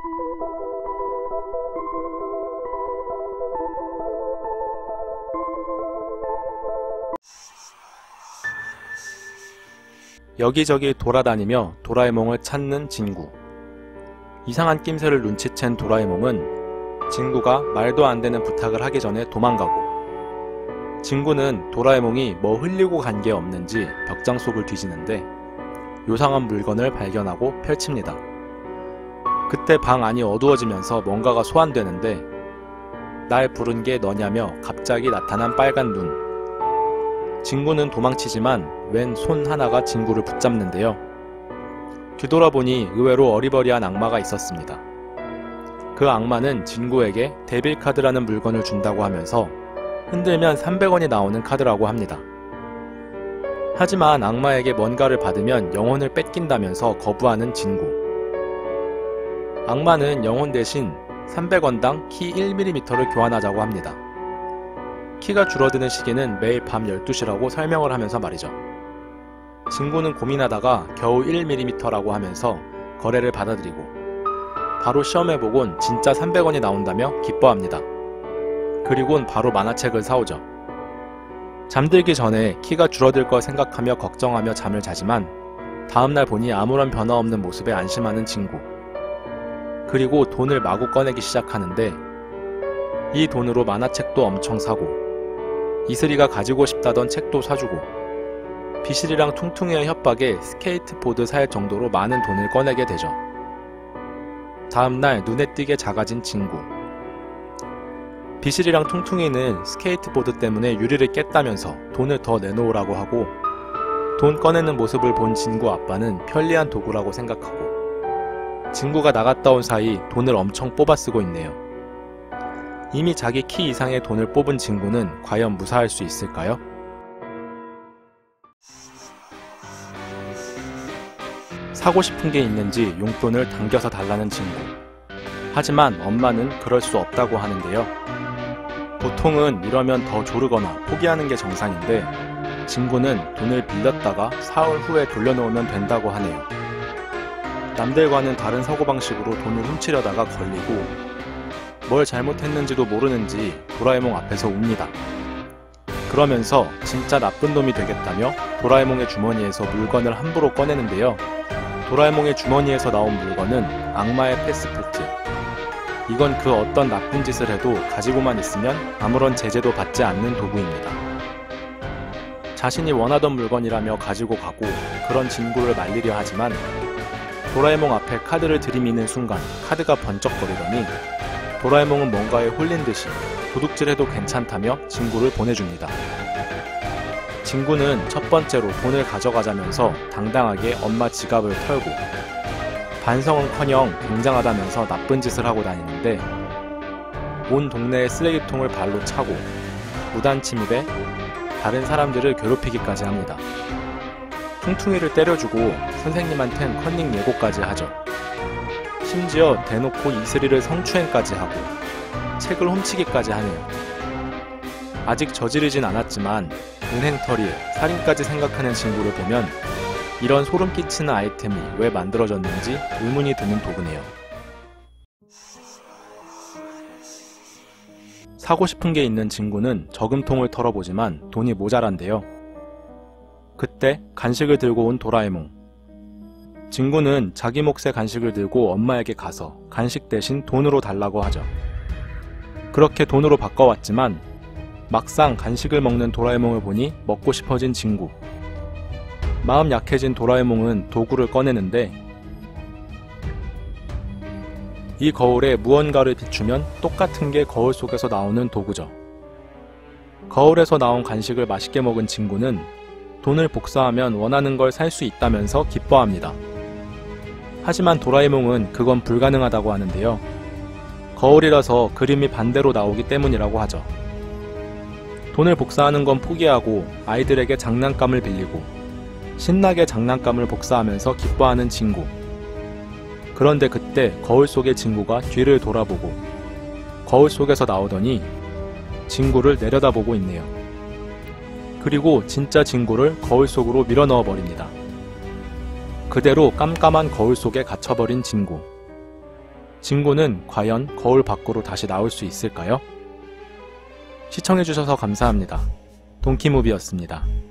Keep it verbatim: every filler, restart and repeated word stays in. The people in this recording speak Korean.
여기저기 돌아다니며 도라에몽을 찾는 진구. 이상한 낌새를 눈치챈 도라에몽은 진구가 말도 안 되는 부탁을 하기 전에 도망가고, 진구는 도라에몽이 뭐 흘리고 간 게 없는지 벽장 속을 뒤지는데 요상한 물건을 발견하고 펼칩니다. 그때 방 안이 어두워지면서 뭔가가 소환되는데 날 부른 게 너냐며 갑자기 나타난 빨간 눈. 진구는 도망치지만 웬 손 하나가 진구를 붙잡는데요. 뒤돌아보니 의외로 어리버리한 악마가 있었습니다. 그 악마는 진구에게 데빌카드라는 물건을 준다고 하면서 흔들면 삼백 원이 나오는 카드라고 합니다. 하지만 악마에게 뭔가를 받으면 영혼을 뺏긴다면서 거부하는 진구. 악마는 영혼 대신 삼백 원당 키 일 밀리미터를 교환하자고 합니다. 키가 줄어드는 시기는 매일 밤 열두 시라고 설명을 하면서 말이죠. 진구는 고민하다가 겨우 일 밀리미터라고 하면서 거래를 받아들이고 바로 시험해보곤 진짜 삼백 원이 나온다며 기뻐합니다. 그리곤 바로 만화책을 사오죠. 잠들기 전에 키가 줄어들 걸 생각하며 걱정하며 잠을 자지만 다음날 보니 아무런 변화 없는 모습에 안심하는 진구. 그리고 돈을 마구 꺼내기 시작하는데 이 돈으로 만화책도 엄청 사고 이슬이가 가지고 싶다던 책도 사주고 비실이랑 퉁퉁이의 협박에 스케이트보드 살 정도로 많은 돈을 꺼내게 되죠. 다음날 눈에 띄게 작아진 진구. 비실이랑 퉁퉁이는 스케이트보드 때문에 유리를 깼다면서 돈을 더 내놓으라고 하고 돈 꺼내는 모습을 본 진구 아빠는 편리한 도구라고 생각하고 진구가 나갔다 온 사이 돈을 엄청 뽑아 쓰고 있네요. 이미 자기 키 이상의 돈을 뽑은 진구는 과연 무사할 수 있을까요? 사고 싶은 게 있는지 용돈을 당겨서 달라는 친구. 하지만 엄마는 그럴 수 없다고 하는데요. 보통은 이러면 더 조르거나 포기하는 게 정상인데 친구는 돈을 빌렸다가 사흘 후에 돌려놓으면 된다고 하네요. 남들과는 다른 사고방식으로 돈을 훔치려다가 걸리고 뭘 잘못했는지도 모르는지 도라에몽 앞에서 웁니다. 그러면서 진짜 나쁜 놈이 되겠다며 도라에몽의 주머니에서 물건을 함부로 꺼내는데요. 도라에몽의 주머니에서 나온 물건은 악마의 패스포트. 이건 그 어떤 나쁜 짓을 해도 가지고만 있으면 아무런 제재도 받지 않는 도구입니다. 자신이 원하던 물건이라며 가지고 가고 그런 진구를 말리려 하지만 도라에몽 앞에 카드를 들이미는 순간 카드가 번쩍거리더니 도라에몽은 뭔가에 홀린 듯이 도둑질해도 괜찮다며 진구를 보내줍니다. 진구는 첫 번째로 돈을 가져가자면서 당당하게 엄마 지갑을 털고 반성은커녕 굉장하다면서 나쁜 짓을 하고 다니는데 온 동네의 쓰레기통을 발로 차고 무단 침입에 다른 사람들을 괴롭히기까지 합니다. 퉁퉁이를 때려주고 선생님한텐 컨닝 예고까지 하죠. 심지어 대놓고 이슬이를 성추행까지 하고 책을 훔치기까지 하네요. 아직 저지르진 않았지만 은행털이에 살인까지 생각하는 친구를 보면 이런 소름 끼치는 아이템이 왜 만들어졌는지 의문이 드는 도구네요. 사고 싶은 게 있는 친구는 저금통을 털어보지만 돈이 모자란데요. 그때 간식을 들고 온 도라에몽. 진구는 자기 몫의 간식을 들고 엄마에게 가서 간식 대신 돈으로 달라고 하죠. 그렇게 돈으로 바꿔왔지만 막상 간식을 먹는 도라에몽을 보니 먹고 싶어진 진구. 마음 약해진 도라에몽은 도구를 꺼내는데 이 거울에 무언가를 비추면 똑같은 게 거울 속에서 나오는 도구죠. 거울에서 나온 간식을 맛있게 먹은 진구는 돈을 복사하면 원하는 걸 살 수 있다면서 기뻐합니다. 하지만 도라에몽은 그건 불가능하다고 하는데요. 거울이라서 그림이 반대로 나오기 때문이라고 하죠. 돈을 복사하는 건 포기하고 아이들에게 장난감을 빌리고 신나게 장난감을 복사하면서 기뻐하는 진구. 그런데 그때 거울 속의 진구가 뒤를 돌아보고 거울 속에서 나오더니 진구를 내려다보고 있네요. 그리고 진짜 진구를 거울 속으로 밀어넣어 버립니다. 그대로 깜깜한 거울 속에 갇혀버린 진구. 진고는 과연 거울 밖으로 다시 나올 수 있을까요? 시청해주셔서 감사합니다. 동키무비였습니다.